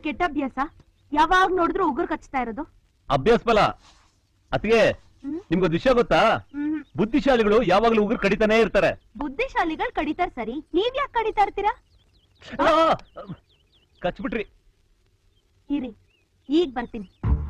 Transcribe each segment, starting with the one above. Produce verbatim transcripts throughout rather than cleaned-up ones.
ಕೆಟ್ಟ ಅಭ್ಯಾಸ? ಯಾವಾಗ ನೋಡಿದ್ರು ಉಗುರು ಕಚ್ತಾ ಇರೋದು ಅಭ್ಯಾಸ ಫಲ. ಅತಿಗೆ ನಿಮ್ಗೊಂದು ವಿಷಯ ಗೊತ್ತಾ? ಬುದ್ಧಿಶಾಲಿಗಳು ಯಾವಾಗಲೂ ಉಗುರು ಕಡಿತಾನೆ ಇರ್ತಾರೆ. ಬುದ್ಧಿಶಾಲಿಗಳು ಕಡಿತಾರ ಸರಿ, ನೀವ್ ಯಾಕೆ ಕಡಿತಾ ಇರ್ತೀರಾ? ಕಚ್ಬಿಟ್ರಿ. ಇರಿ, ಈಗ ಬರ್ತೀನಿ.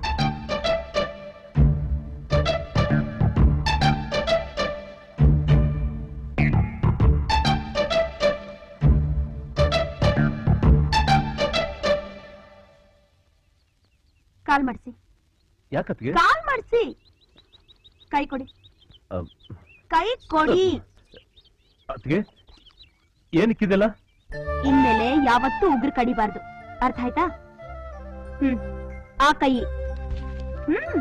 ಕಾಲ್ ಮಾಡಿಸಿ. ಯಾಕತ್ಗೆ? ಕಾಲ್ ಮಾಡಿಸಿ. ಕೈ ಕೊಡಿ. ಕೈ ಕೊಡಿ. ಅತ್ಗೆ ಏನಕ್ಕಿದೆಲ್ಲ? ಇನ್ಮೇಲೆ ಯಾವತ್ತೂ ಉಗುರು ಕಡಿಬಾರ್ದು, ಅರ್ಥ ಆಯ್ತಾ? ಹ್ಮ್, ಆ ಕೈ. ಹ್ಮ್.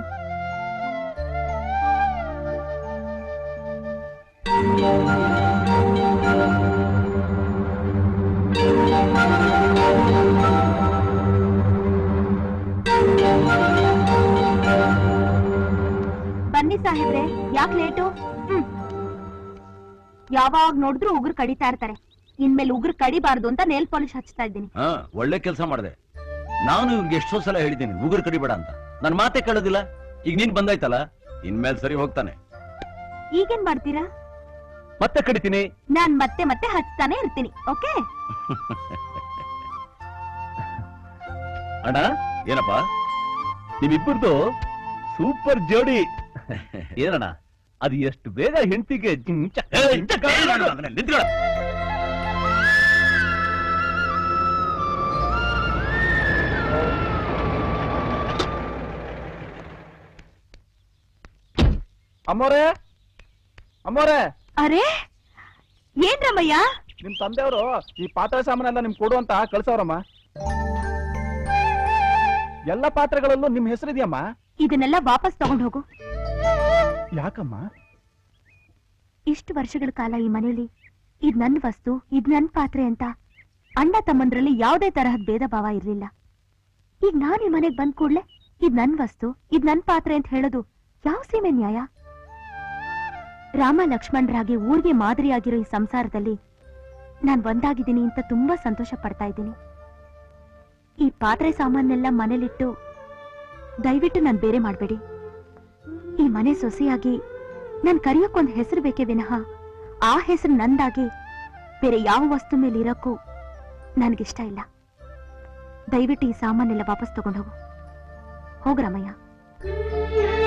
ಬನ್ನಿ ಸಾಹೇಬ್ರೆ, ಯಾಕೆ ಲೇಟು? ಹ್ಮ್. ಯಾವಾಗ ನೋಡಿದ್ರು ಉಗುರು ಕಡಿತಾ ಇರ್ತಾರೆ. ಇನ್ಮೇಲೆ ಉಗುರು ಕಡಿಬಾರ್ದು ಅಂತ ನೇಲ್ ಪಾಲಿಶ್ ಹಚ್ತಾ ಇದ್ದೀನಿ. ಹಾ, ಒಳ್ಳೆ ಕೆಲಸ ಮಾಡಿದೆ. ನಾನು ಇವ್ರಿಗೆ ಎಷ್ಟೋ ಸಲ ಹೇಳಿದ್ದೀನಿ ಉಗುರು ಕಡಿಬೇಡ ಅಂತ. ನನ್ ಮಾತೆ ಕೇಳೋದಿಲ್ಲ. ಈಗ ನೀನ್ ಬಂದಾಯ್ತಲ್ಲ, ಇನ್ಮೇಲೆ ಸರಿ ಹೋಗ್ತಾನೆ. ಈಗೇನ್ ಮಾಡ್ತೀರಾ? ಮತ್ತೆ ಕಡಿತೀನಿ. ನಾನ್ ಮತ್ತೆ ಮತ್ತೆ ಹಚ್ತಾನೆ ಇರ್ತೀನಿ. ಓಕೆ? ಅಣ್ಣ, ಏನಪ್ಪ ನಿಮ್ಮಿಬ್ಬರದು ಸೂಪರ್ ಜೋಡಿ. ಏನಣ್ಣ ಅದು ಎಷ್ಟು ಬೇಗ ಹೆಂಡತಿಗೆ ಅಮ್ಮೋರೆ ಅಮ್ಮೋರೆ. ಅರೆ ಏನ್ ರಮಯ್ಯ? ನಿಮ್ ತಂದೆಯವರು ಈ ಪಾತ್ರೆ ಸಾಮಾನೆಲ್ಲ ನಿಮ್ ಕೊಡು ಅಂತ ಕಳ್ಸವ್ರಮ್ಮ. ಎಲ್ಲ ಪಾತ್ರೆಗಳಲ್ಲೂ ನಿಮ್ ಹೆಸರಿದೆಯಮ್ಮ. ಇದನ್ನೆಲ್ಲ ವಾಪಸ್ ತಗೊಂಡು ಹೋಗು. ಯಾಕಮ್ಮ? ಇಷ್ಟು ವರ್ಷಗಳ ಕಾಲ ಈ ಮನೆಯಲ್ಲಿ ಇದ್ ನನ್ ವಸ್ತು, ಇದ್ ನನ್ ಪಾತ್ರೆ ಅಂತ ಅಣ್ಣ ತಮ್ಮಂದ್ರಲ್ಲಿ ಯಾವುದೇ ತರಹದ ಭೇದ ಭಾವ ಇರ್ಲಿಲ್ಲ. ಈಗ ನಾನು ಈ ಮನೆಗ್ ಬಂದ್ ಕೂಡ್ಲೆ ಇದ್ ನನ್ ವಸ್ತು, ಇದ್ ನನ್ ಪಾತ್ರೆ ಅಂತ ಹೇಳೋದು ಯಾವ ಸೀಮೆ ನ್ಯಾಯ? ರಾಮ ಲಕ್ಷ್ಮಣರಾಗಿ ಊರಿಗೆ ಮಾದರಿಯಾಗಿರೋ ಈ ಸಂಸಾರದಲ್ಲಿ ನಾನ್ ಒಂದಾಗಿದ್ದೀನಿ ಅಂತ ತುಂಬಾ ಸಂತೋಷ ಪಡ್ತಾ ಇದ್ದೀನಿ. ಈ ಪಾತ್ರೆ ಸಾಮಾನೆಲ್ಲ ಮನೇಲಿಟ್ಟು ದಯವಿಟ್ಟು ನಾನ್ ಬೇರೆ ಮಾಡ್ಬೇಡಿ. ಈ ಮನೆ ಸೊಸೆಯಾಗಿ ನಾನ್ ಕರೆಯೋಕ್ಕೊಂದ್ ಹೆಸರು ಬೇಕೇ ವಿನಃ ಆ ಹೆಸರು ನಂದಾಗಿ ಬೇರೆ ಯಾವ ವಸ್ತು ಮೇಲೆ ಇರಕ್ಕೂ ನನ್ಗಿಷ್ಟ ಇಲ್ಲ. ದಯವಿಟ್ಟು ಈ ಸಾಮಾನೆಲ್ಲ ವಾಪಸ್ ತಗೊಂಡು ಹೋಗು. ಹೋಗ್ರಮಯ್ಯ.